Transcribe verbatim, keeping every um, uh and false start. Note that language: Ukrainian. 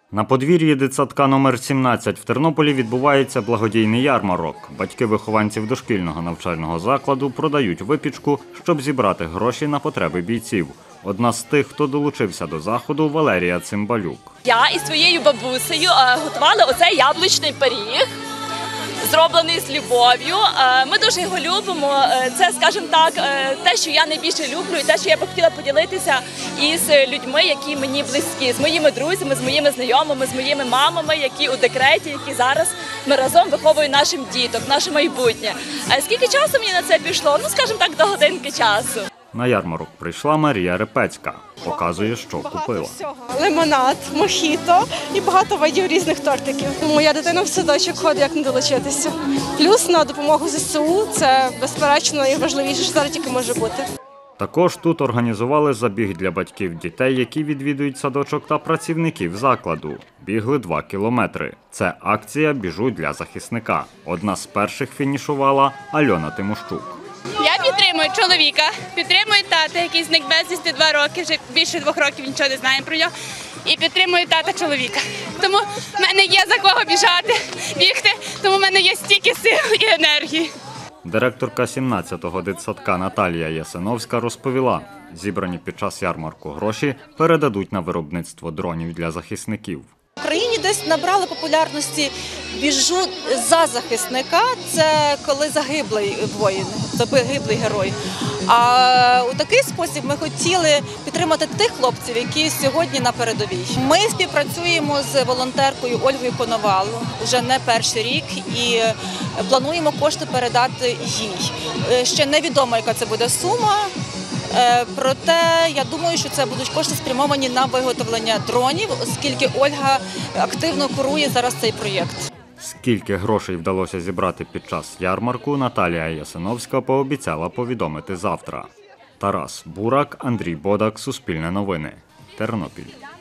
На подвір'ї дитсадка номер сімнадцять в Тернополі відбувається благодійний ярмарок. Батьки вихованців дошкільного навчального закладу продають випічку, щоб зібрати гроші на потреби бійців. Одна з тих, хто долучився до заходу – Валерія Цимбалюк. Я із своєю бабусею готувала оцей яблучний пиріг, зроблений з любов'ю. Ми дуже його любимо. Це, скажімо так, те, що я найбільше люблю, і те, що я б хотіла поділитися із людьми, які мені близькі, з моїми друзями, з моїми знайомими, з моїми мамами, які у декреті, які зараз ми разом виховуємо нашим діток, наше майбутнє. Скільки часу мені на це пішло? Ну, скажімо так, до годинки часу. На ярмарок прийшла Марія Репецька. Показує, що купила. Лимонад, мохіто і багато видів різних тортиків. Моя дитина в садочок ходить, як не долучитися. Плюс на допомогу ЗСУ – це, безперечно, найважливіше, що зараз тільки може бути. Також тут організували забіг для батьків дітей, які відвідують садочок, та працівників закладу. Бігли два кілометри. Це акція «Біжу для захисника». Одна з перших фінішувала Альона Тимощук. Я підтримую чоловіка, підтримую тата, який зник безвісти два роки, вже більше двох років нічого не знаємо про нього. І підтримую тата чоловіка. Тому в мене є за кого біжати, бігти, тому в мене є стільки сил і енергії. Директорка сімнадцятого дитсадка Наталія Ясиновська розповіла, зібрані під час ярмарку гроші передадуть на виробництво дронів для захисників. В Україні десь набрали популярності «Біжу за захисника» – це коли загиблий воїн, загиблий герой. А у такий спосіб ми хотіли підтримати тих хлопців, які сьогодні на передовій. Ми співпрацюємо з волонтеркою Ольгою Коновал вже не перший рік і плануємо кошти передати їй. Ще невідомо, яка це буде сума. Проте, я думаю, що це будуть кошти спрямовані на виготовлення дронів, оскільки Ольга активно курує зараз цей проєкт. Скільки грошей вдалося зібрати під час ярмарку, Наталія Ясиновська пообіцяла повідомити завтра. Тарас Бурак, Андрій Бодак, Суспільне новини, Тернопіль.